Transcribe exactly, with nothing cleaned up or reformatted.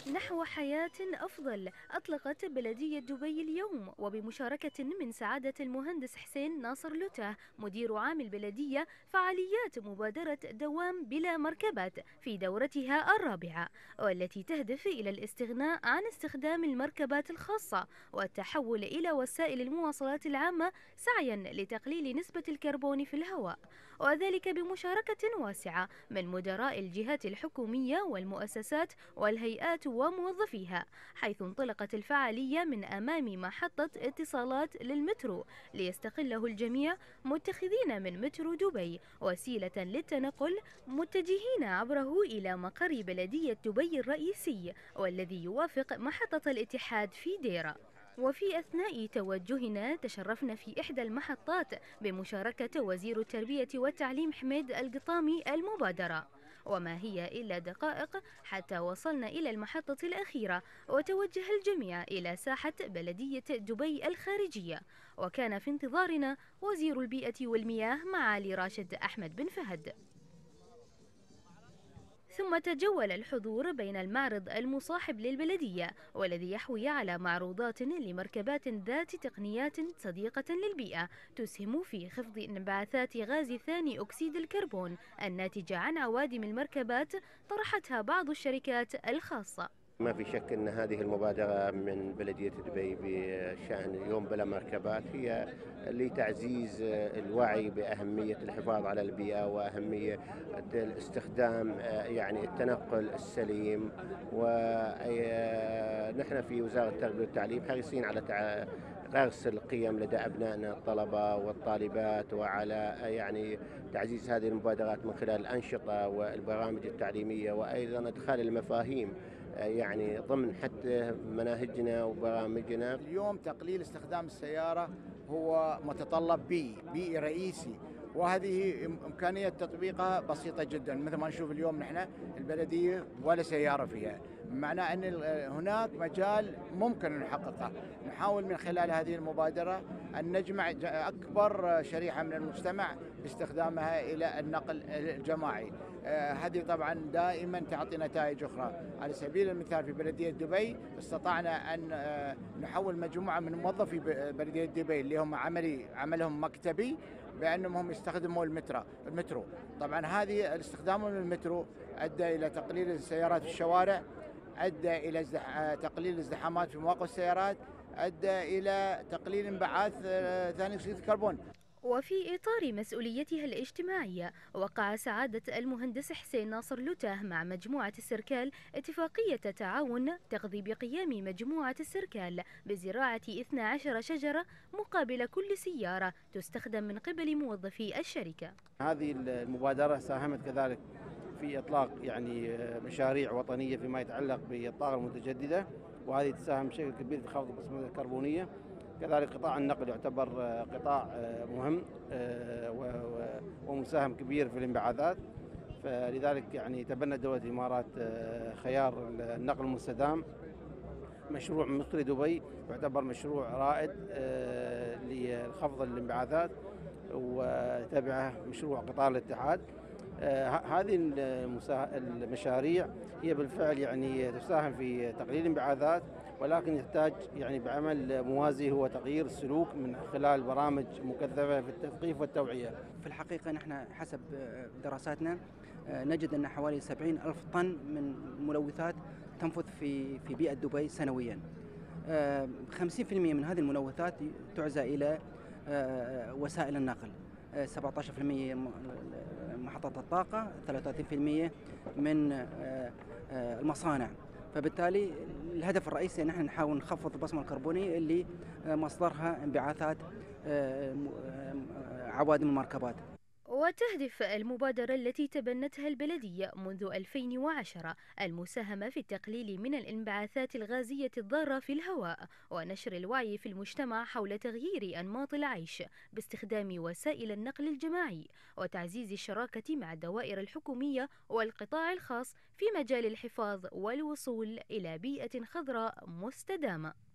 نحو حياة أفضل أطلقت بلدية دبي اليوم وبمشاركة من سعادة المهندس حسين ناصر لوته مدير عام البلدية فعاليات مبادرة دوام بلا مركبات في دورتها الرابعة، والتي تهدف إلى الاستغناء عن استخدام المركبات الخاصة والتحول إلى وسائل المواصلات العامة سعيا لتقليل نسبة الكربون في الهواء، وذلك بمشاركة واسعة من مدراء الجهات الحكومية والمؤسسات والهيئات وموظفيها، حيث انطلقت الفعالية من أمام محطة اتصالات للمترو ليستقله الجميع متخذين من مترو دبي وسيلة للتنقل متجهين عبره إلى مقر بلدية دبي الرئيسي والذي يوافق محطة الاتحاد في ديرة. وفي أثناء توجهنا تشرفنا في إحدى المحطات بمشاركة وزير التربية والتعليم حميد القطامي المبادرة، وما هي إلا دقائق حتى وصلنا إلى المحطة الأخيرة وتوجه الجميع إلى ساحة بلدية دبي الخارجية، وكان في انتظارنا وزير البيئة والمياه معالي راشد أحمد بن فهد. ثم تجول الحضور بين المعرض المصاحب للبلدية والذي يحوي على معروضات لمركبات ذات تقنيات صديقة للبيئة تسهم في خفض انبعاثات غاز ثاني أكسيد الكربون الناتجة عن عوادم المركبات طرحتها بعض الشركات الخاصة. ما في شك أن هذه المبادرة من بلدية دبي بشأن يوم بلا مركبات هي لتعزيز الوعي بأهمية الحفاظ على البيئة وأهمية الاستخدام يعني التنقل السليم. ونحن في وزارة التربية والتعليم حريصين على غرس القيم لدى أبنائنا الطلبة والطالبات، وعلى يعني تعزيز هذه المبادرات من خلال الأنشطة والبرامج التعليمية، وأيضا إدخال المفاهيم يعني ضمن حتى مناهجنا وبرامجنا. اليوم تقليل استخدام السيارة هو متطلب بيئي بيئي رئيسي، وهذه إمكانية تطبيقها بسيطة جدا. مثل ما نشوف اليوم نحن البلدية ولا سيارة فيها، معناه أن هناك مجال ممكن أن نحققه. نحاول من خلال هذه المبادرة أن نجمع أكبر شريحة من المجتمع باستخدامها إلى النقل الجماعي. آه هذه طبعا دائما تعطي نتائج أخرى. على سبيل المثال في بلدية دبي استطعنا أن آه نحول مجموعة من موظفي بلدية دبي اللي هم عملي عملهم مكتبي بأنهم هم يستخدموا المترو المترو طبعا هذه الاستخدام للمترو أدى إلى تقليل السيارات في الشوارع، أدى إلى تقليل الازدحامات في مواقف السيارات، أدى إلى تقليل انبعاث ثاني أكسيد الكربون. وفي إطار مسؤوليتها الاجتماعية وقع سعادة المهندس حسين ناصر لوته مع مجموعة السركال اتفاقية تعاون تقضي بقيام مجموعة السركال بزراعة اثنتي عشرة شجرة مقابل كل سيارة تستخدم من قبل موظفي الشركة. هذه المبادرة ساهمت كذلك في إطلاق يعني مشاريع وطنية فيما يتعلق بالطاقة المتجددة، وهذه تساهم بشكل كبير في خفض البصمة الكربونية. كذلك قطاع النقل يعتبر قطاع مهم ومساهم كبير في الانبعاثات، فلذلك يعني تبنت دولة الإمارات خيار النقل المستدام. مشروع مصري دبي يعتبر مشروع رائد لخفض الانبعاثات، وتبعه مشروع قطار الاتحاد. هذه المشاريع هي بالفعل يعني تساهم في تقليل الانبعاثات، ولكن يحتاج يعني بعمل موازي هو تغيير السلوك من خلال برامج مكثفة في التثقيف والتوعية. في الحقيقة نحن حسب دراساتنا نجد أن حوالي سبعين ألف طن من الملوثات تنفذ في في بيئة دبي سنويا. خمسين بالمئة من هذه الملوثات تعزى إلى وسائل النقل، سبعة عشر بالمئة محطات الطاقة، ثلاثة وثلاثين بالمئة من المصانع. فبالتالي الهدف الرئيسي ان احنا نحاول نخفض البصمة الكربونية اللي مصدرها انبعاثات عوادم المركبات. وتهدف المبادرة التي تبنتها البلدية منذ ألفين وعشرة المساهمة في التقليل من الانبعاثات الغازية الضارة في الهواء ونشر الوعي في المجتمع حول تغيير أنماط العيش باستخدام وسائل النقل الجماعي وتعزيز الشراكة مع الدوائر الحكومية والقطاع الخاص في مجال الحفاظ والوصول إلى بيئة خضراء مستدامة.